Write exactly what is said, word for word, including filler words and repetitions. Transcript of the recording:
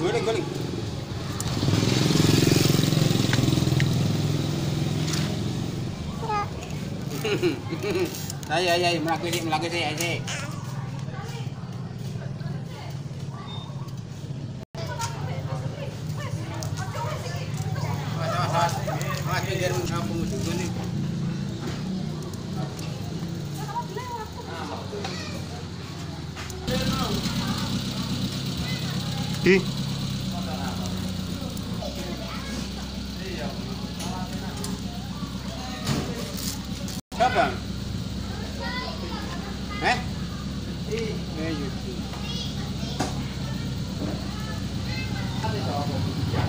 Guling, guling. Ayo, ayo, ayo, melaku sih, melaku sih, ayo sih. Awas, awas, awas. Awas, biar mengampung juga nih. Ih. Siapa? Eh? Eh, Yuki.